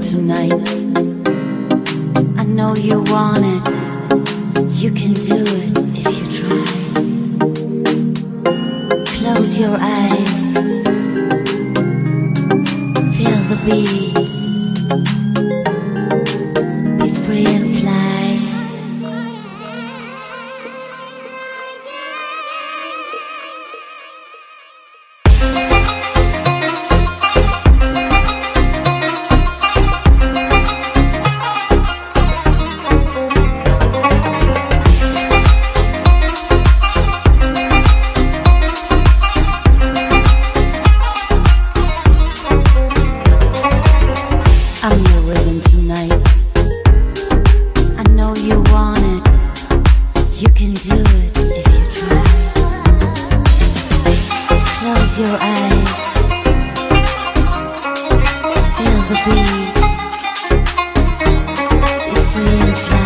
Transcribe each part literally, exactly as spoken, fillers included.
tonight. I know you want it. You can do it if you try. Close your eyes. Feel the beat. Be free and fly. I'm your rhythm tonight. I know you want it. You can do it if you try. Close your eyes. Feel the beat. Be free and fly.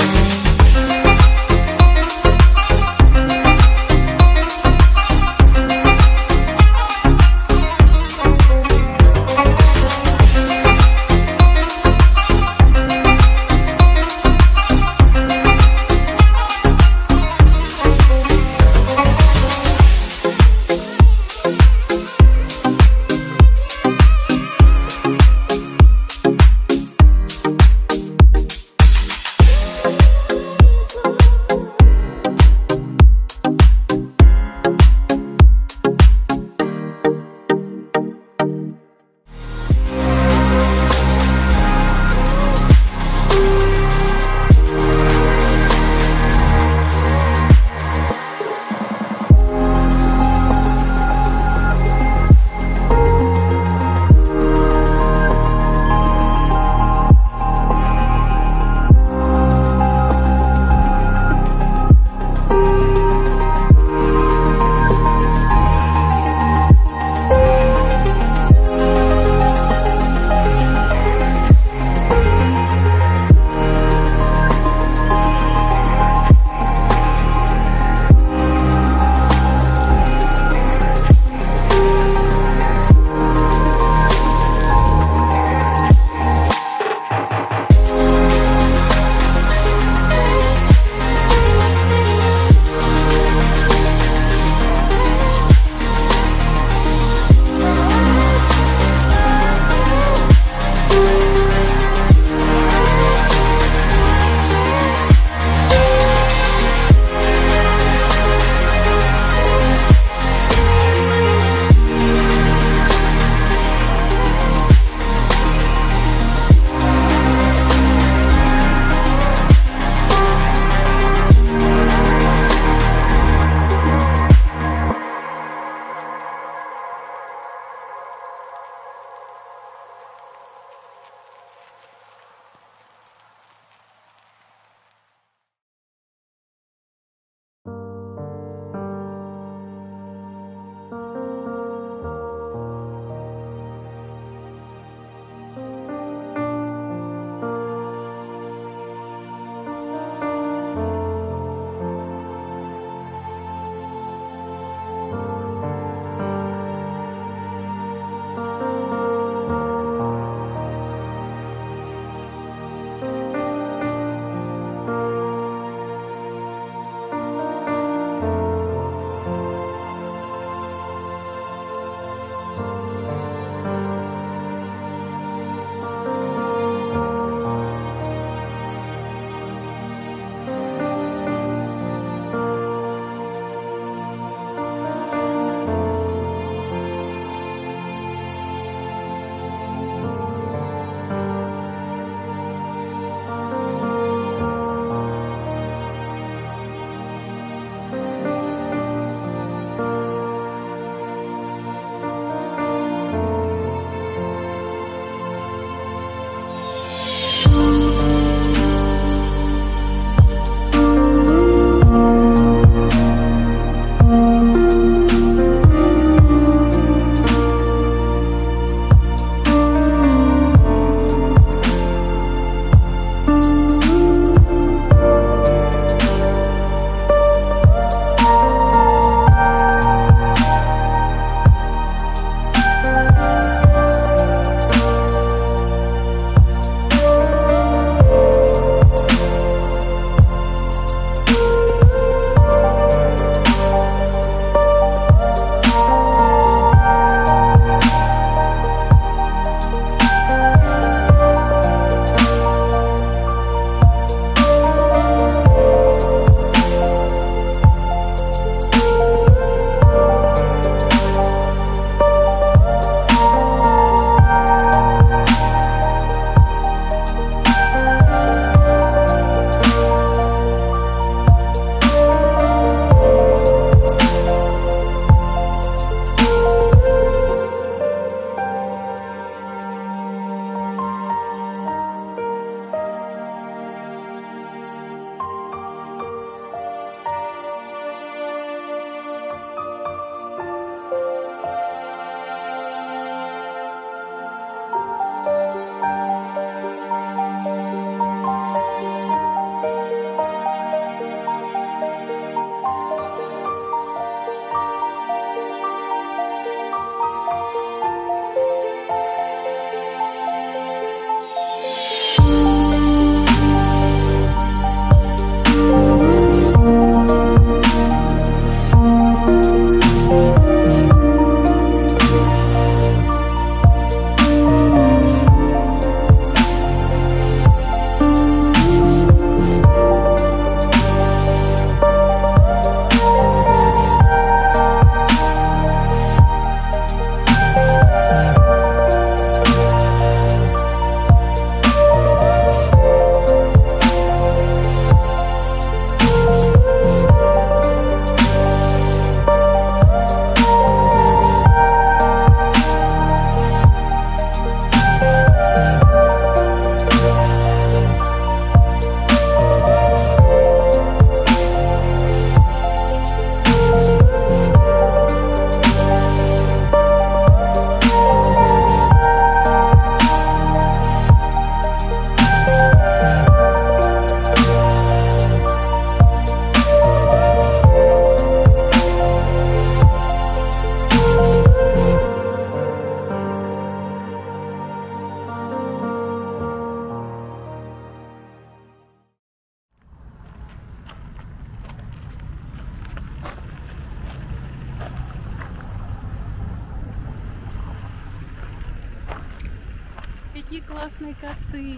какие классные коты.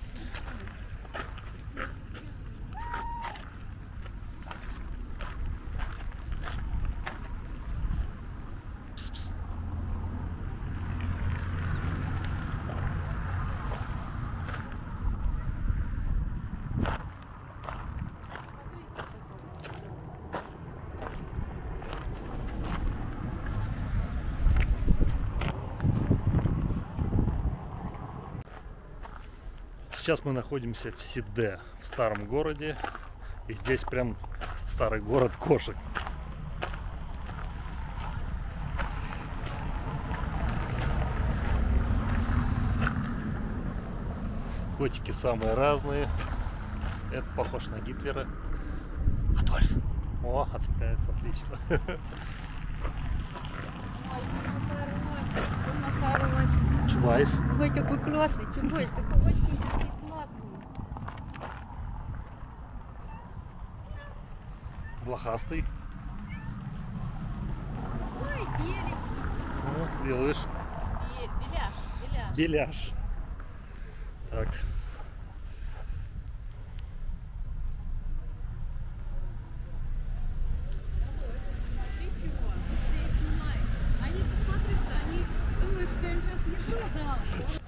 Сейчас мы находимся в Сиде, в старом городе, и здесь прям старый город кошек. Котики самые разные. Это похож на Гитлера. Адольф. О, отвлекается, отлично. Ой, ты мой хороший, Чубайс. ой, такой классный, Чубайс, такой очень классный. Блохастый. Ой, беленький. Ну, белыш. Бель, беляш, беляш. Беляш. Так. Смотри чего, быстрее снимай. Они, посмотри, что они думают, что им сейчас еду дам.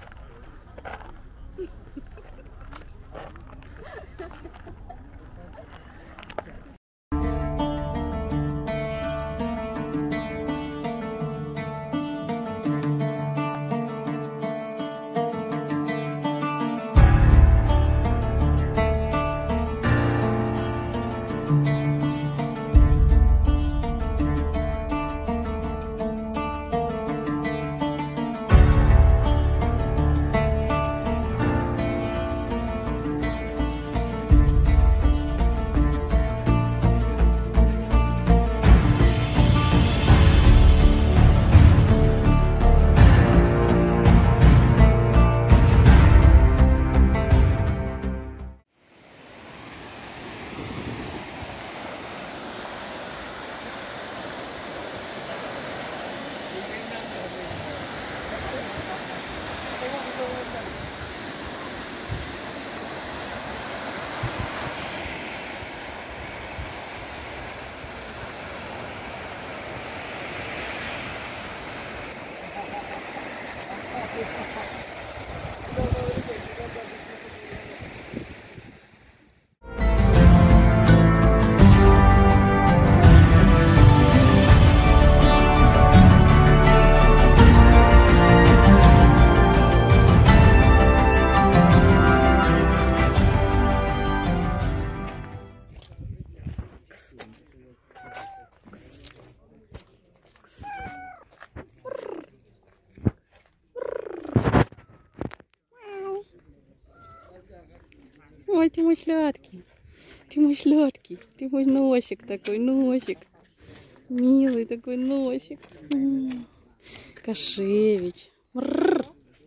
Ой, ты мой сладкий, ты мой сладкий, ты мой носик такой, носик, милый такой носик. М-м. Кошевич. Мрррр.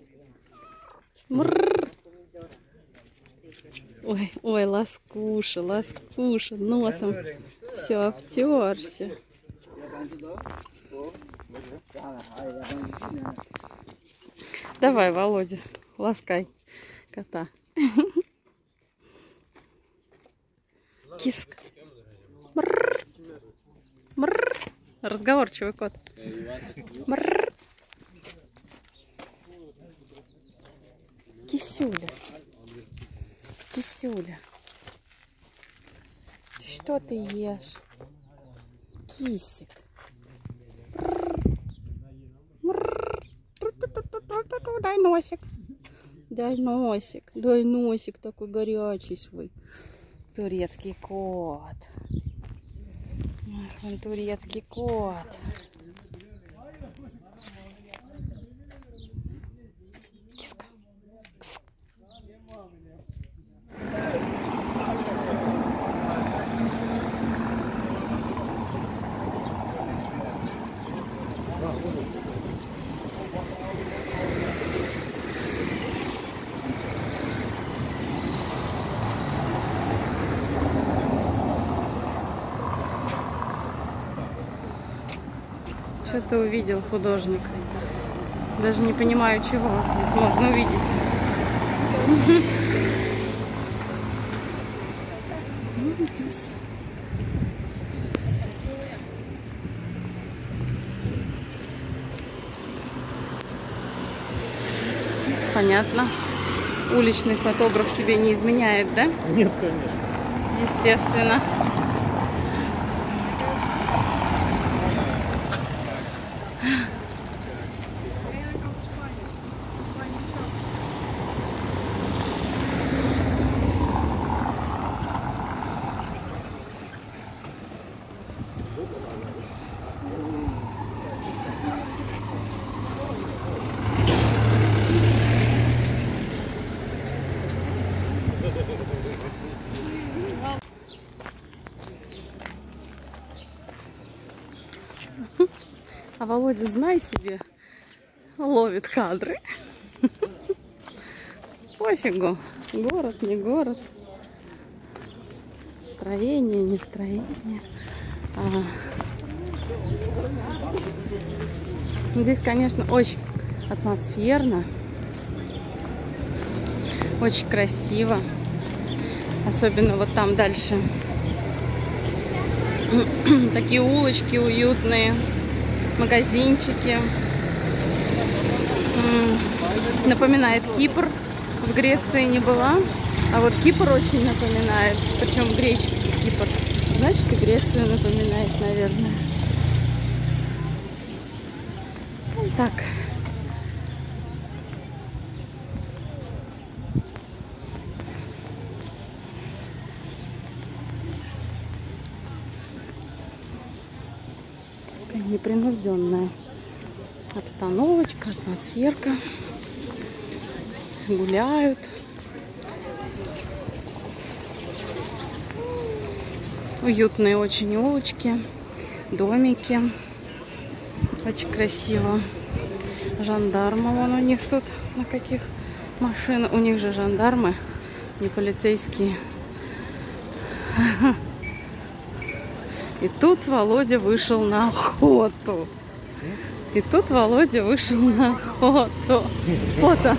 Мрррр. Ой, ой, ласкуша, ласкуша, носом все обтерся. Давай, Володя, ласкай кота. Киска. Мрррр. Мрррр. Разговорчивый кот. Мрррр. Кисюля. Кисюля. Что ты ешь? Кисик. Дай носик. Дай носик. Дай носик такой горячий свой. Турецкий кот. Он турецкий кот. Киска. Кс. Что ты увидел, художник? Даже не понимаю, чего здесь можно увидеть. Ну, здесь. Понятно. Уличный фотограф себе не изменяет, да? Нет, конечно. Естественно. А Володя, знай себе, ловит кадры. Пофигу, город, не город, строение, не строение. Ага. Здесь, конечно, очень атмосферно, очень красиво, особенно вот там дальше. Такие улочки уютные. Магазинчики. Напоминает Кипр. В Греции не была. А вот Кипр очень напоминает. Причем греческий Кипр. Значит, и Грецию напоминает, наверное. Вот так. Непринужденная обстановочка, атмосферка. Гуляют. Уютные очень улочки, домики. Очень красиво. Жандармы вон у них тут на каких машинах. У них же жандармы, не полицейские. И тут Володя вышел на охоту. И тут Володя вышел на охоту. Фото.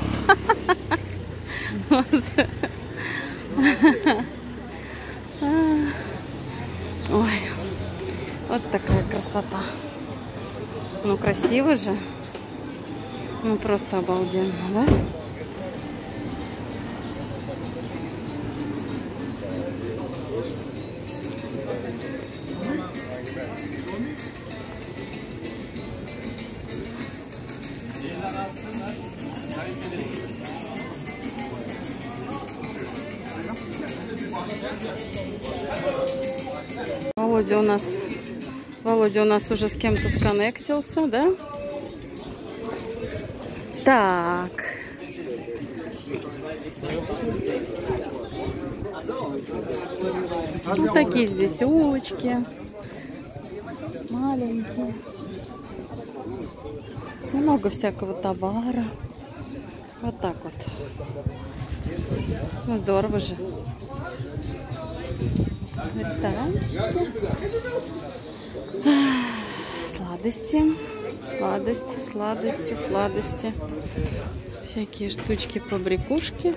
Ой, вот такая красота. Ну, красиво же. Ну, просто обалденно, да? Володя у нас, Володя у нас уже с кем-то сконнектился, да? Так. Вот такие здесь улочки. Маленькие. Много всякого товара. Вот так вот. Ну, здорово же. Ресторан. Сладости. Сладости, сладости, сладости. Всякие штучки, побрякушки.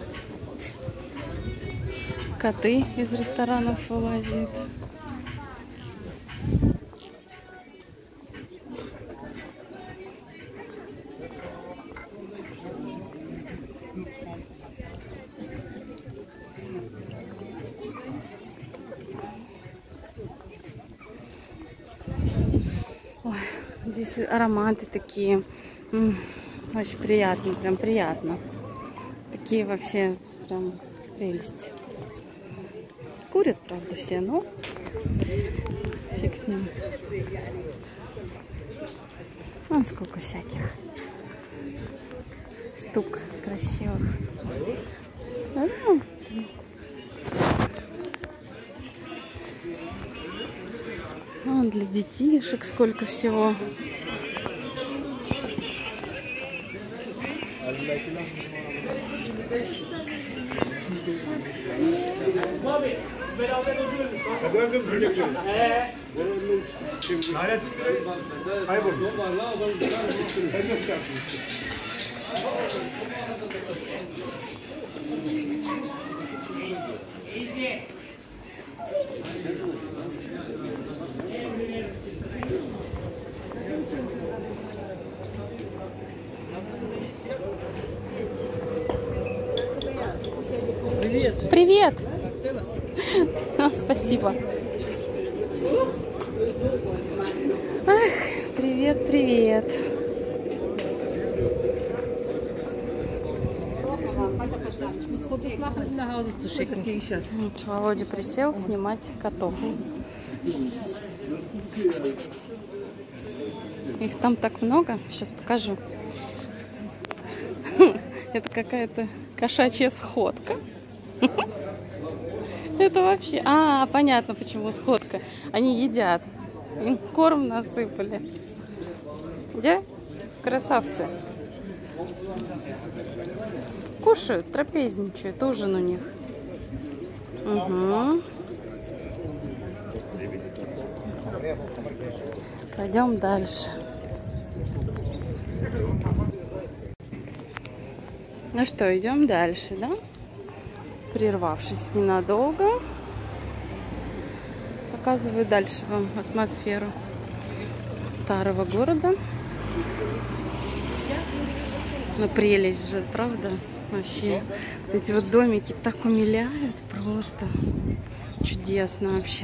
Коты из ресторанов вылазят. Ой, здесь ароматы такие. М-м, очень приятно, прям приятно. Такие вообще прям прелести. Курят, правда, все, но фиг с ним. Вон сколько всяких штук красивых. Вон для детишек сколько всего. Привет! Привет! Ну, спасибо. Ах, привет, привет. Вот, Володя присел снимать котов. Кс-кс-кс-кс. Их там так много. Сейчас покажу. Это какая-то кошачья сходка. Это вообще... А, понятно, почему сходка. Они едят. Им корм насыпали. Да? Красавцы. Кушают, трапезничают. Ужин у них. Угу. Пойдем дальше. Ну что, идем дальше, да? Прервавшись ненадолго, показываю дальше вам атмосферу старого города. Ну, прелесть же, правда? Вообще, вот эти вот домики так умиляют, просто чудесно вообще.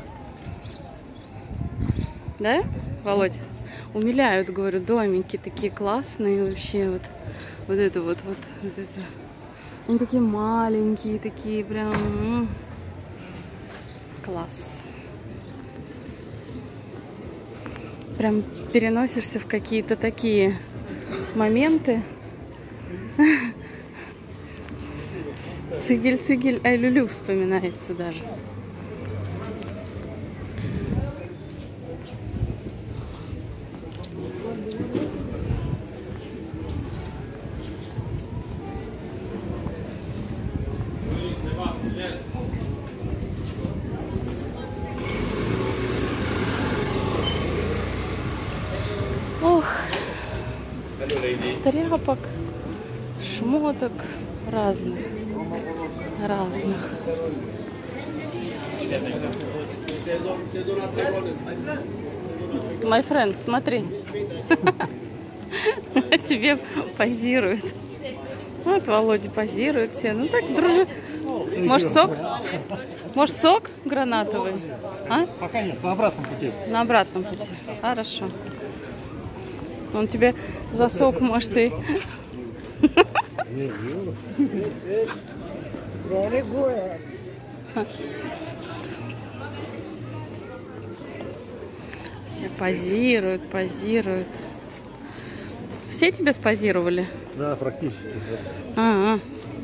Да, Володь? Умиляют, говорю, домики такие классные вообще, вот, вот это вот, вот, вот это. Они такие маленькие, такие прям класс. Прям переносишься в какие-то такие моменты. Цигель-цигель ай-лю-лю вспоминается даже. Ох, тряпок, шмоток разных, разных. My friend, смотри. Тебе позируют. Вот Володя позирует все. Ну так, дружи. Может, сок? Может, сок гранатовый? А? Пока нет, на обратном пути. На обратном пути. Хорошо. Он тебе за сок, может, и... Все позируют, позируют. Все тебе спозировали? Да, практически. А-а.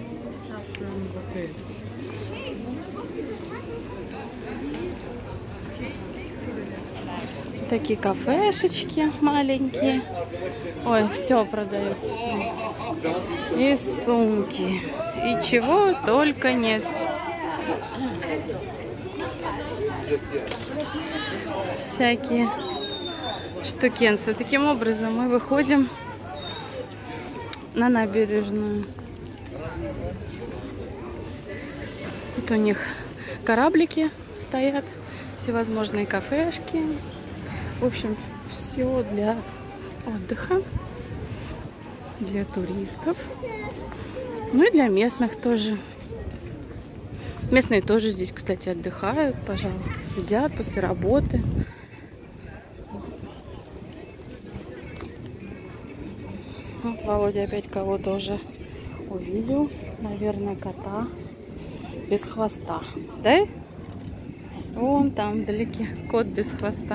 Такие кафешечки маленькие. Ой, все продается. И сумки. И чего только нет. Всякие штукенцы. Таким образом мы выходим на набережную. Тут у них кораблики стоят. Всевозможные кафешки. В общем, все для отдыха, для туристов, ну и для местных тоже. Местные тоже здесь, кстати, отдыхают, пожалуйста, сидят после работы. Вот Володя опять кого-то уже увидел, наверное, кота без хвоста, да? Вон там вдалеке кот без хвоста.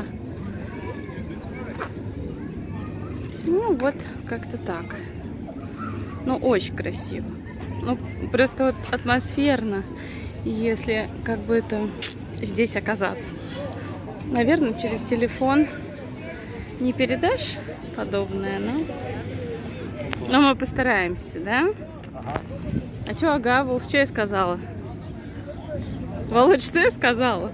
Ну вот, как-то так. Ну, очень красиво. Ну, просто вот атмосферно, если как бы это здесь оказаться. Наверное, через телефон не передашь подобное, но... Но мы постараемся, да? А что, ага, Вов, что я сказала? Володь, что я сказала?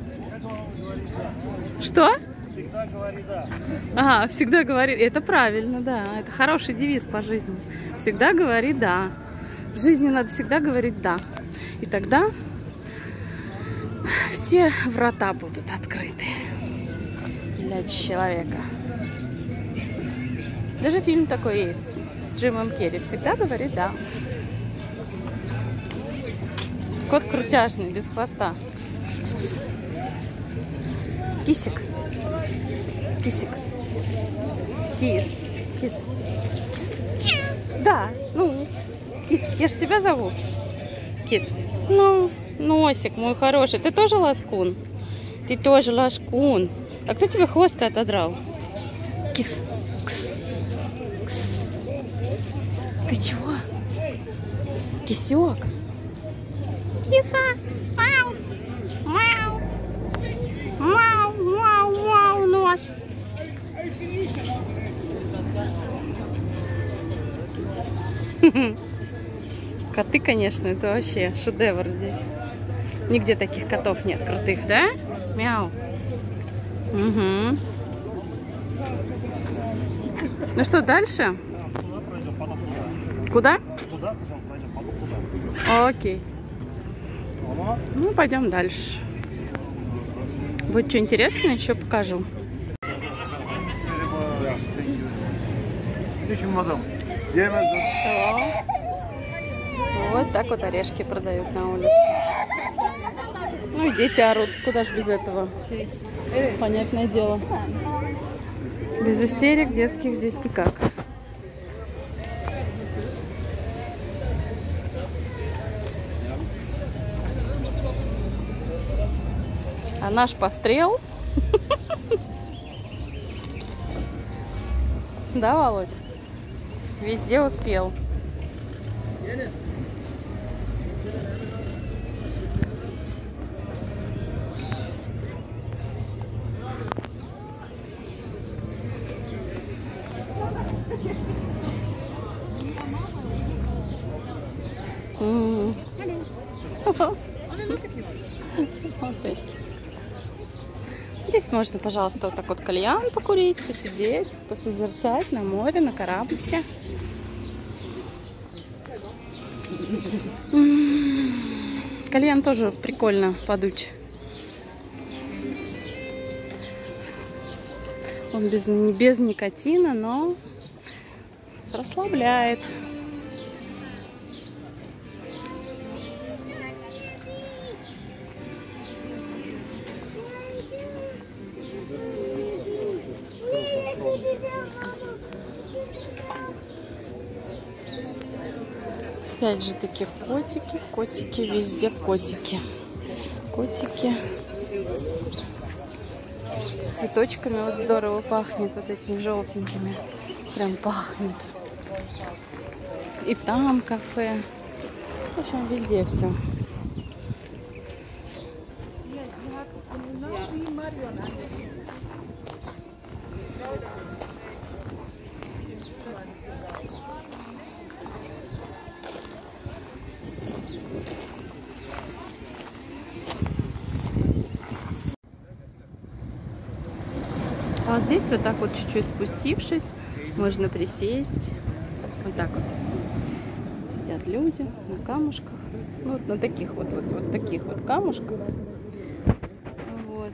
Что? Всегда говори да. Ага, всегда говори. Это правильно, да. Это хороший девиз по жизни. Всегда говори да. В жизни надо всегда говорить да. И тогда все врата будут открыты для человека. Даже фильм такой есть с Джимом Керри. Всегда говори да. Кот крутяжный, без хвоста. Кс-кс-кс. Кисик. Кисик. Кис. Кис. Кис. Да, ну. Кис, я ж тебя зову. Кис. Ну, носик мой хороший. Ты тоже ласкун? Ты тоже ласкун. А кто тебе хвост отодрал? Кис. Кс. Кс. Ты чего? Кисек. Киса. Мяу. Мяу. Мяу, мяу, мяу, нос. Коты, конечно, это вообще шедевр здесь. Нигде таких котов нет крутых, да? Мяу. Угу. Ну что, дальше? Куда? Туда, сначала пройдем, потом туда. Окей. Ну, пойдем дальше. Будет что интересное, еще покажу. Вот так вот орешки продают на улице. Ну и дети орут. Куда ж без этого? Понятное дело. Без истерик детских здесь никак. А наш пострел? Да, Володь? Везде успел. М. Смотри. Здесь можно, пожалуйста, вот так вот кальян покурить, посидеть, посозерцать на море, на кораблике. Кальян тоже прикольно подуть. Он без, не без никотина, но расслабляет. Опять же такие котики, котики, везде котики. Котики. Цветочками вот здорово пахнет, вот этими желтенькими. Прям пахнет. И там кафе. В общем, везде все. А вот здесь вот так вот чуть-чуть спустившись, можно присесть. Вот так вот сидят люди на камушках. Ну, вот на таких вот, вот, вот таких вот камушках. Вот.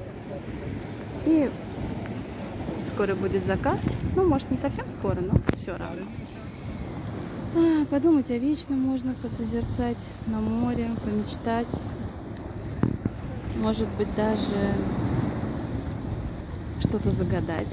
И скоро будет закат. Ну, может, не совсем скоро, но все равно. А, подумать о вечном можно, посозерцать на море, помечтать. Может быть, даже что-то загадать.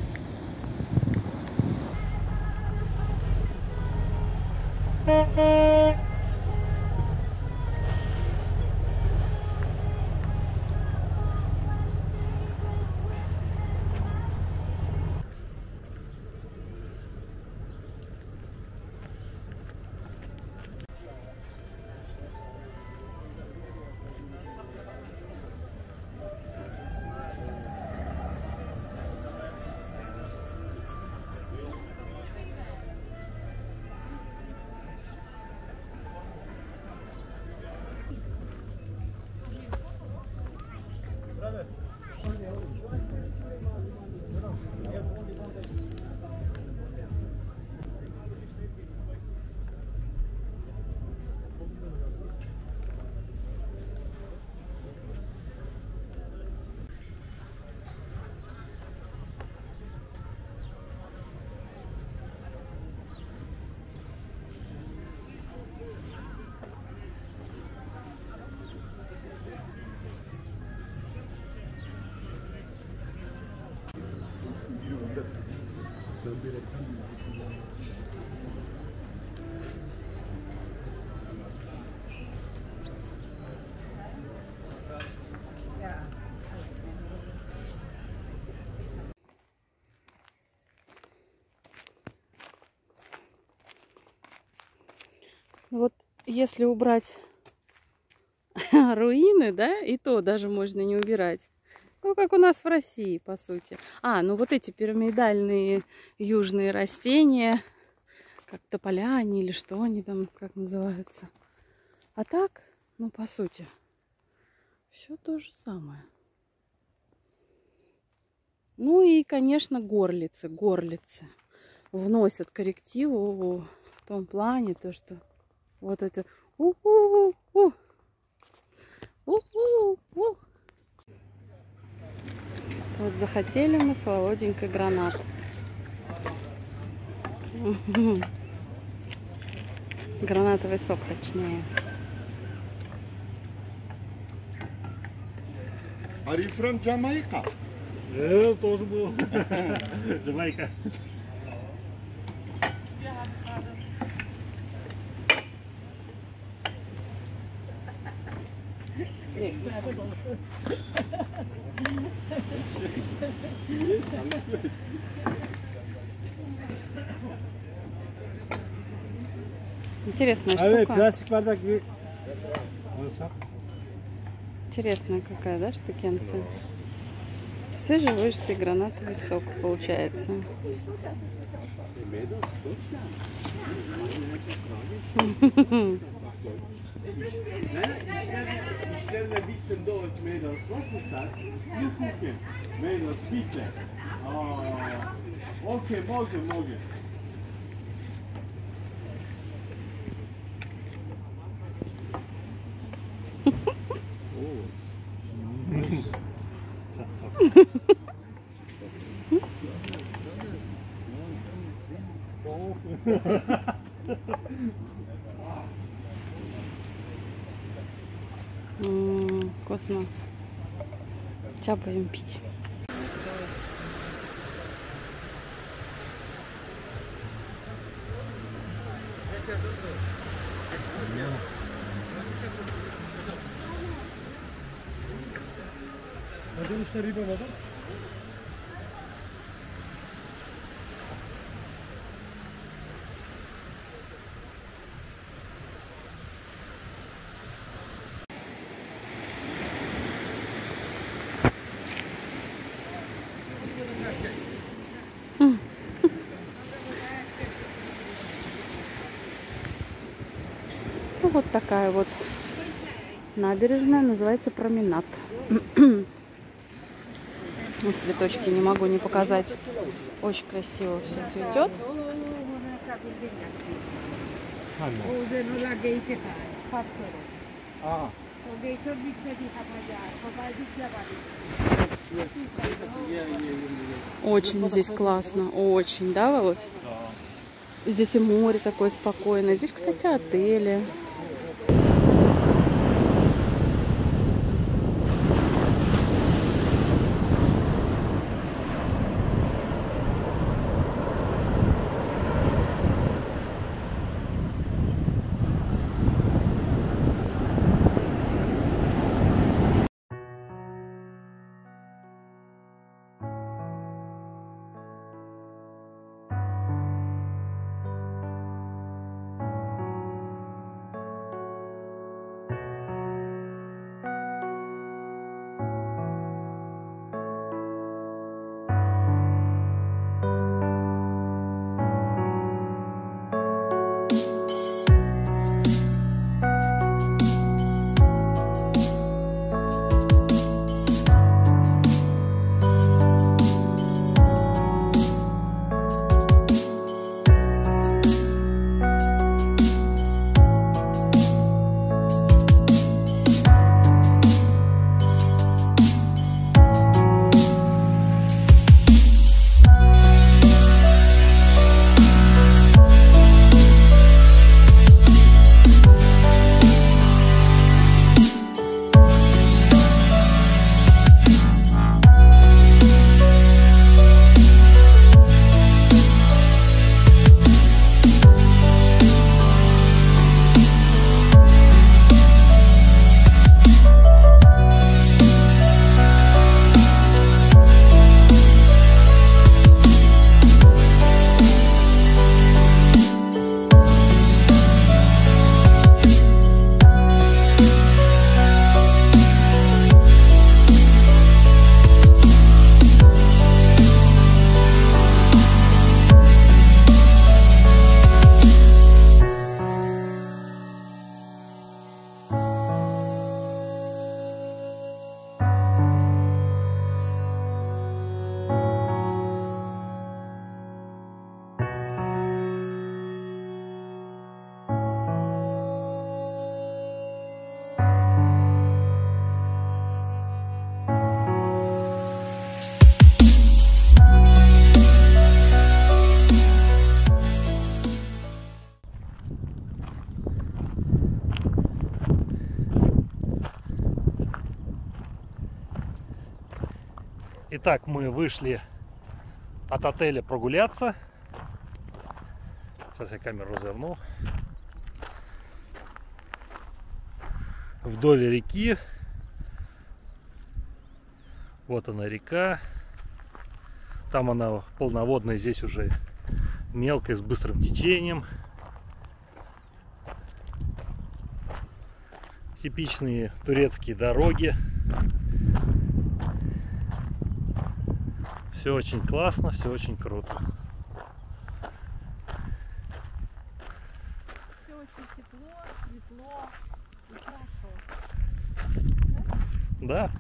Вот если убрать руины, да, и то даже можно не убирать. Ну, как у нас в России, по сути. А, ну вот эти пирамидальные южные растения, как тополяне или что они там, как называются. А так, ну, по сути, все то же самое. Ну и, конечно, горлицы, горлицы вносят коррективу в том плане, то, что вот это у-у-у, у-у-у. Вот захотели мы с Володенькой гранат. Гранатовый сок, точнее. Are you from Jamaica? Э, тоже был. Jamaica. Интересная Evet, штука. plastik bardak gibi. Alsam. Интересная какая, да, штукенция? Свежевыжатый гранатовый сок получается. İşlerine bitsin Doğuç Meydan. Was ist das? Wir gucken. Meydan, bitte. Ah, okay, morgen, morgen. М-м, вкусно. Сейчас будем пить. Hocam işte riba var. Ну, вот такая вот набережная, называется променад. Вот цветочки не могу не показать. Очень красиво все цветет. Aa. Очень здесь классно, очень, да, Володь? Здесь и море такое спокойное. Здесь, кстати, отели. Итак, мы вышли от отеля прогуляться. Сейчас я камеру разверну. Вдоль реки. Вот она река. Там она полноводная, здесь уже мелкая, с быстрым течением. Типичные турецкие дороги. Все очень классно, все очень круто. Все очень тепло, светло и хорошо. Да.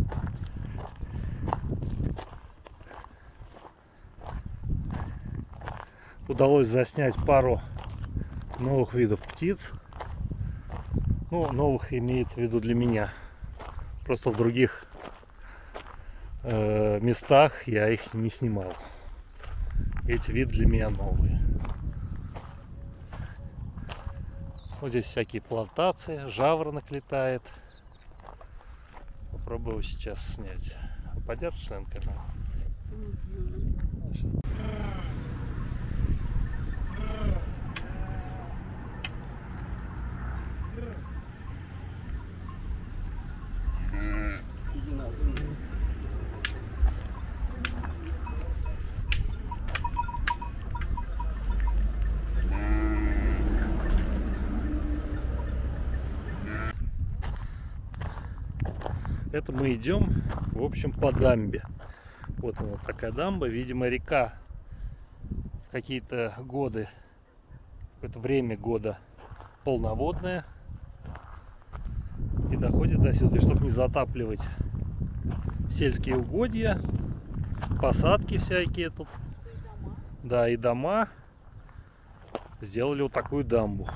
Удалось заснять пару новых видов птиц. Ну, новых имеется в виду для меня. Просто в других э, местах я их не снимал. Эти виды для меня новые. Вот здесь всякие плантации, жаворонок летает. Попробую сейчас снять. Подержишь, наверное, камеру? Сейчас. Это мы идем, в общем, по дамбе. Вот она такая дамба, видимо, река в какие-то годы, в какое-то время года полноводная и доходит до сюда. И чтобы не затапливать сельские угодья, посадки всякие тут, да, и дома, сделали вот такую дамбу.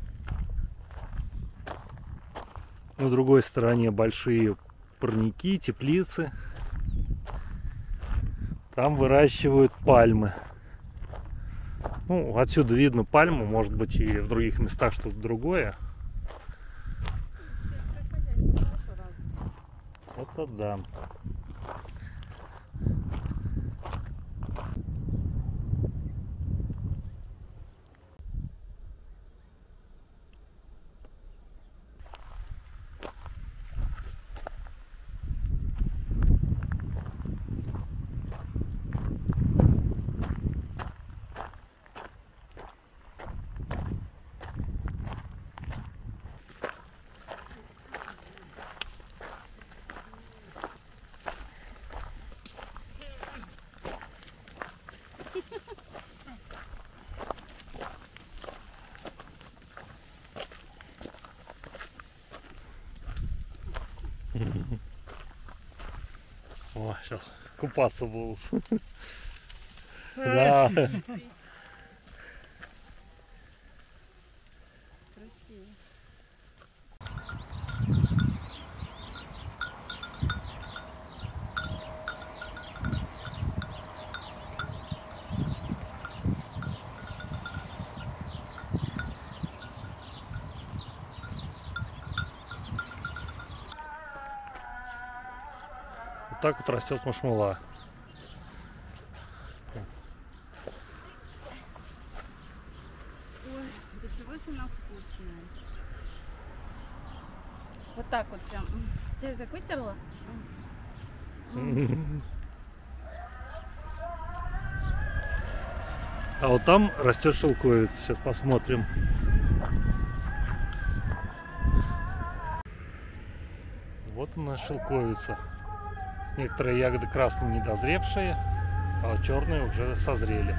На другой стороне большие парники, теплицы. Там выращивают пальмы. Ну, отсюда видно пальму, может быть, и в других местах что-то другое. Это да. О, сейчас купаться будут. Да. Вот так вот растет машмала. Ой, до чего же она вкусная. Вот так вот прям. Ты как вытерла? А вот там растет шелковица. Сейчас посмотрим. Вот она, шелковица. Некоторые ягоды красные недозревшие, а вот черные уже созрели.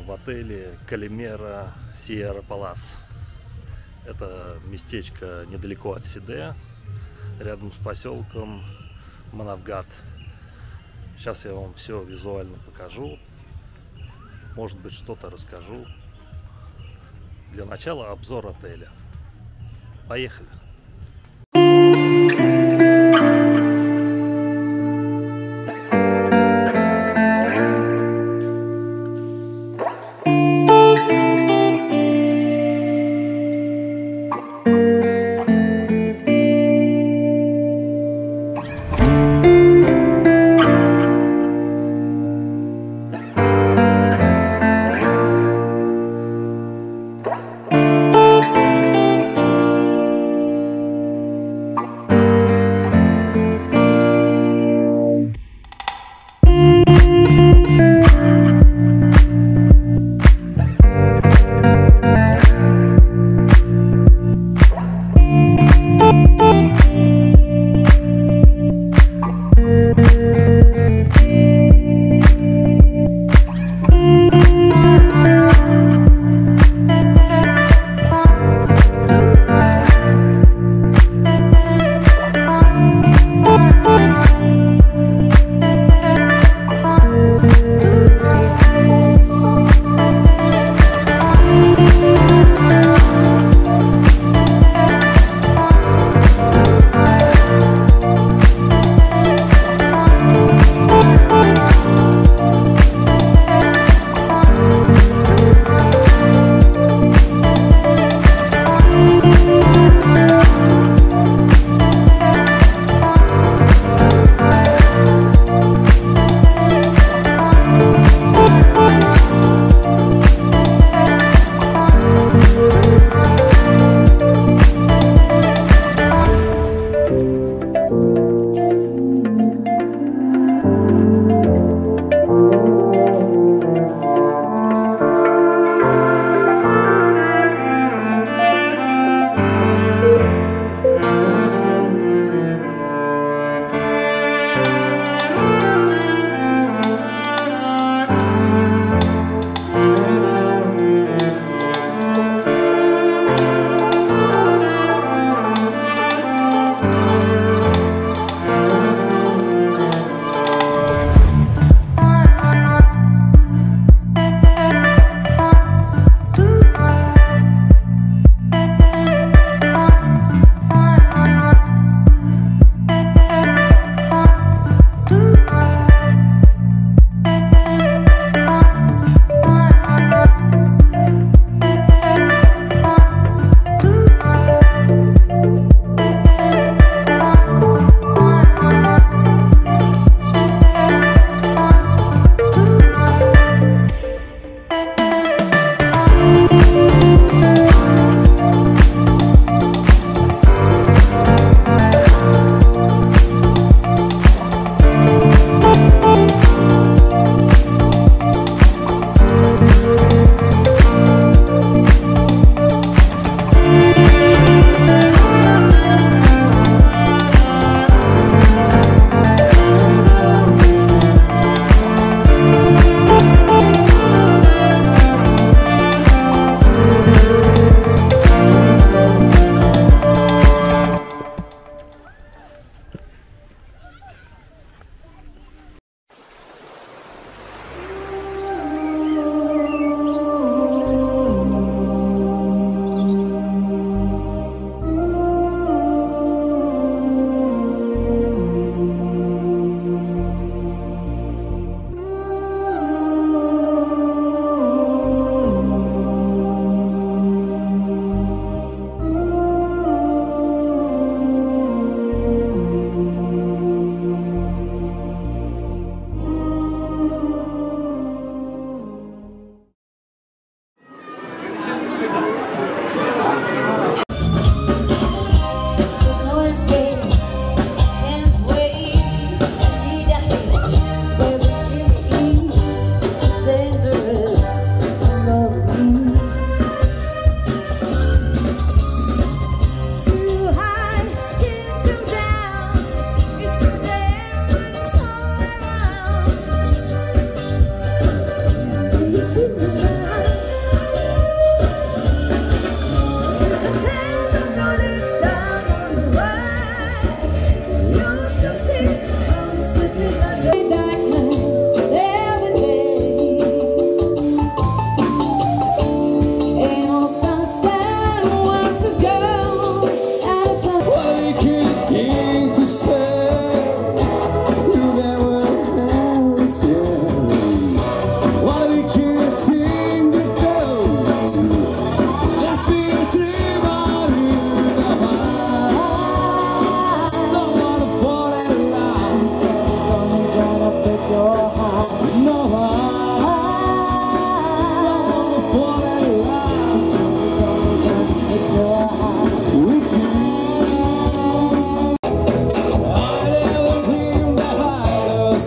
в отеле Калимера Сьерра Палас. Это местечко недалеко от Сиде, рядом с поселком Манавгат. Сейчас я вам все визуально покажу. Может быть, что-то расскажу. Для начала обзор отеля. Поехали!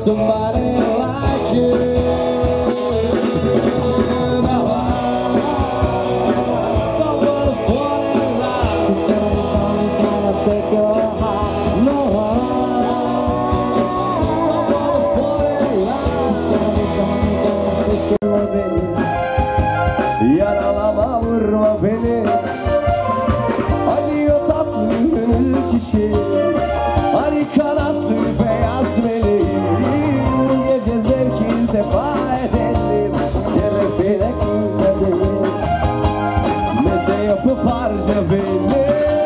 somebody like you. Now I don't wanna fall in love, 'cause somebody's only gonna break your heart. No, I don't wanna fall in love, 'cause somebody's only gonna break your loving. Yaralama vurma beni, hadi o tatlı gönül çiçeği, hadi kanatlı beyaz meleğim, gece zevkin sefa edelim, şerefine kutledim, meze yapıp harca beni.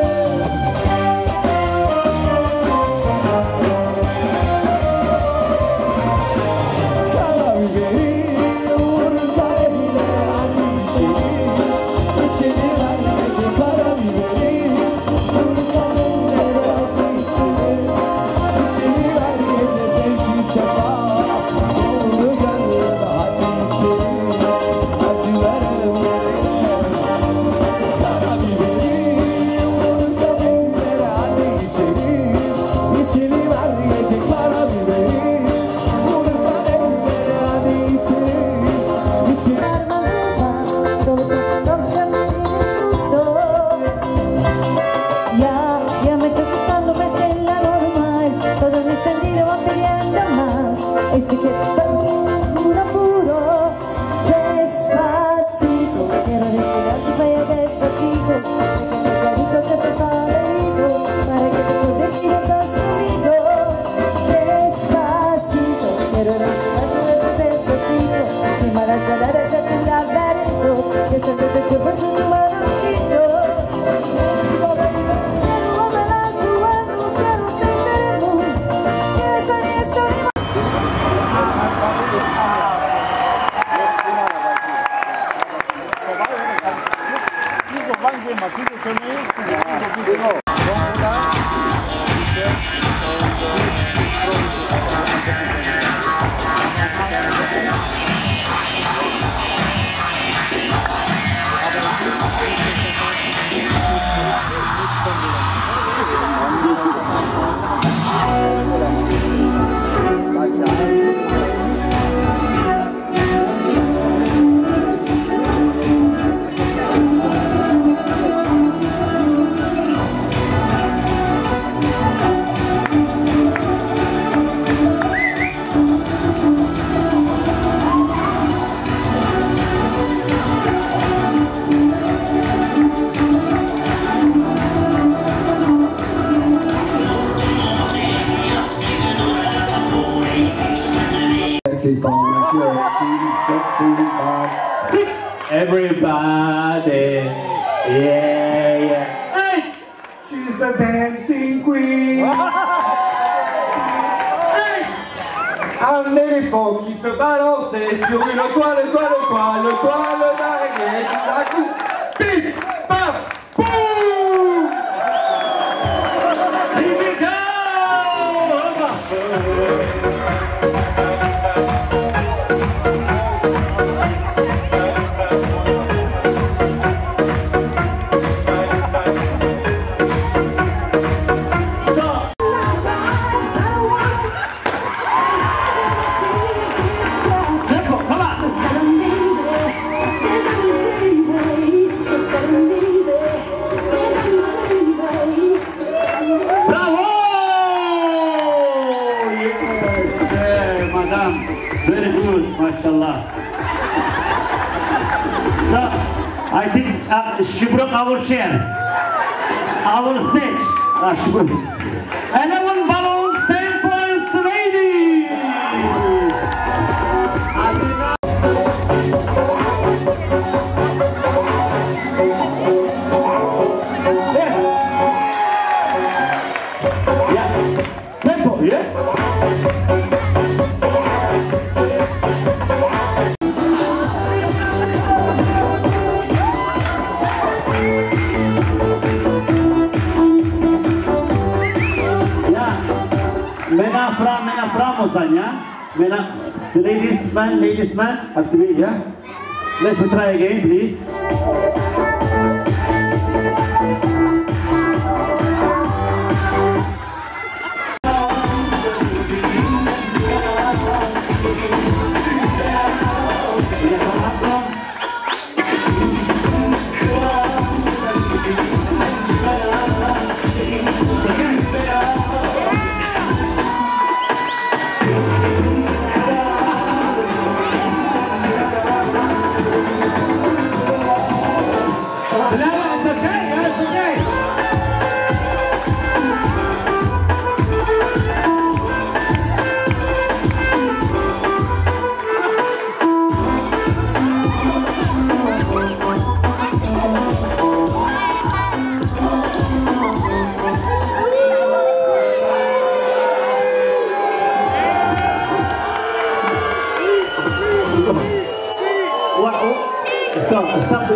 Everybody, yeah, yeah. Hey, she's a dancing queen. Hey, I'm very focused about all this. You know, quale, quale, quale, quale, quale, beep, bop, boom. Here we go. Very good, mashallah. So, I think uh, she broke our chair, our stage. Uh, she broke. eleven balloons, ten points to ladies. Yes. Yeah. Tempo, yeah. Mena from Mena from Osanya. Mena, ladies man, ladies man, have to be here. Let's try again, please.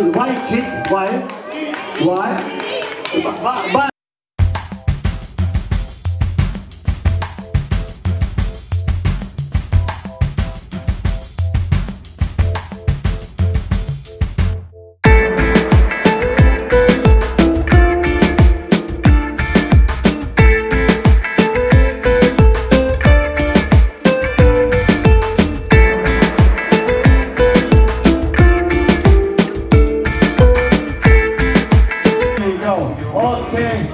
Girl, white chick, white, white. Ba- ba- Okay.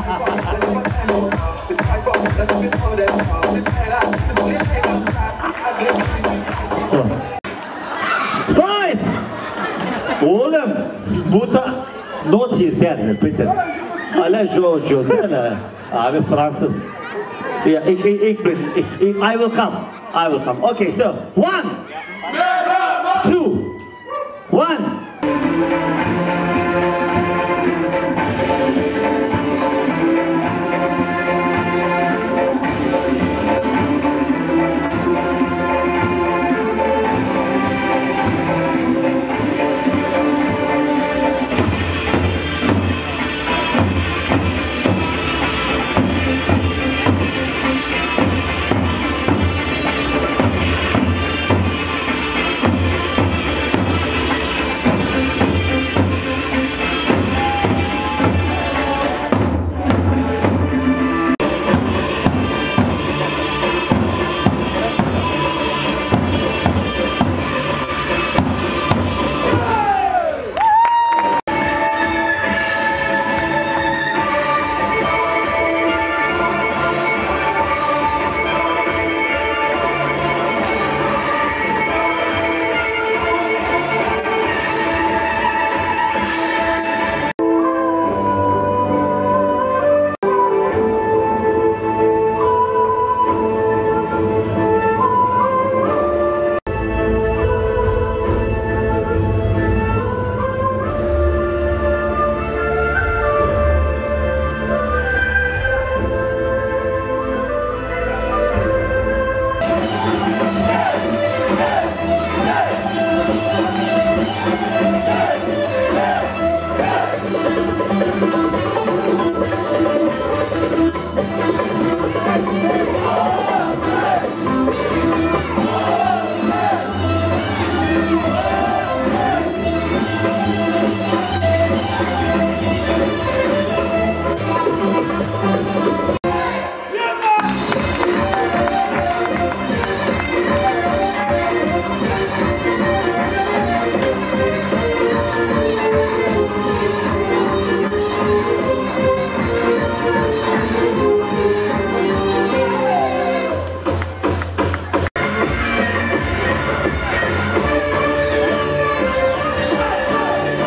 So. Five! Oğlum, bu da not yeter, bitte. Ala Giorgio, abi Fransız. Yeah, ik, ik, ik, ik, ik, I will come. I will come. Okay, so one, two, one.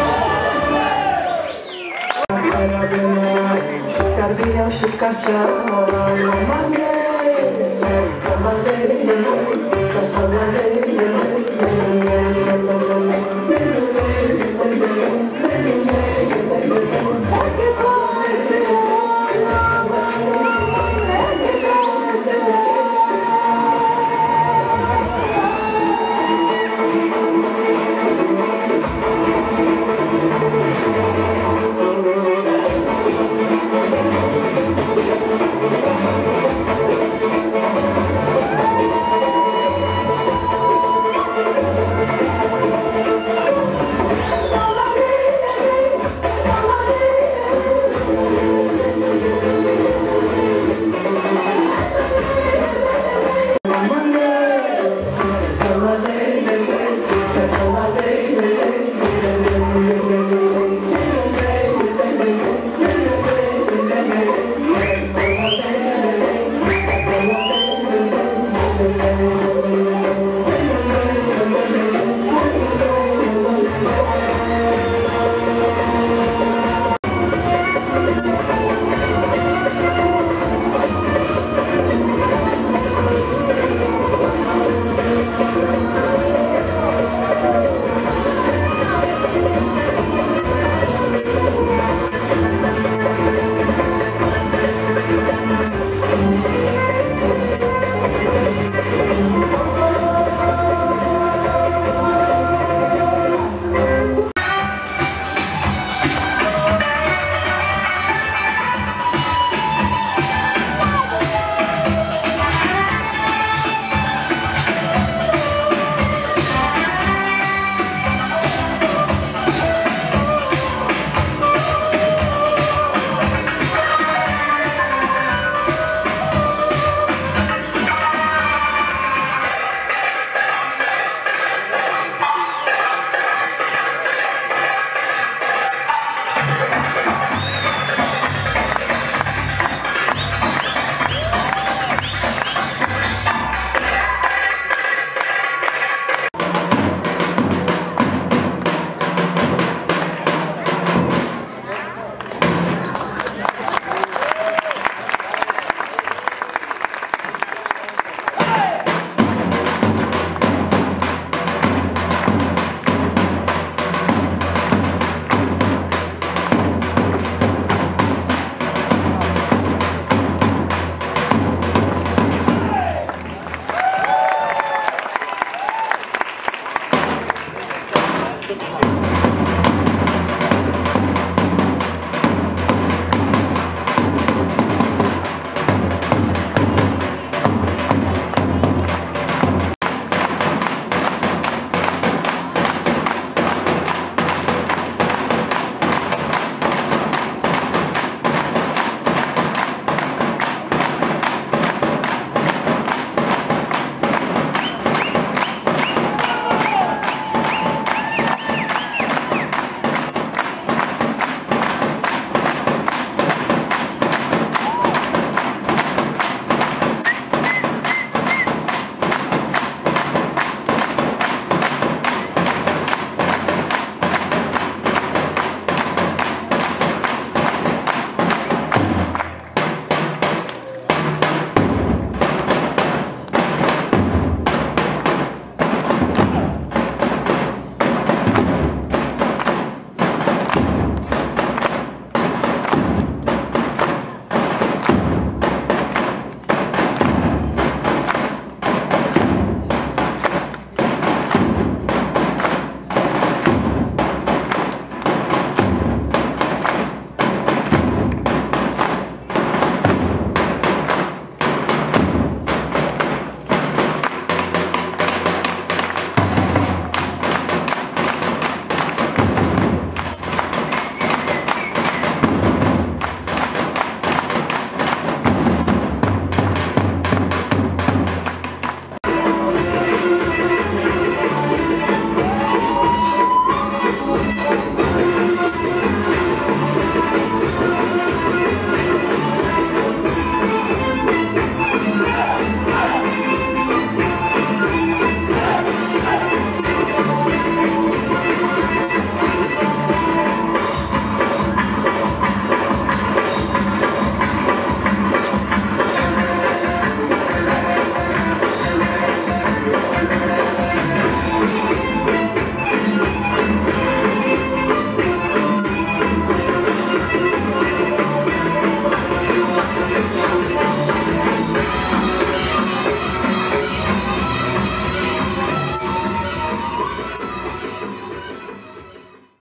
Carvinho, chucacha.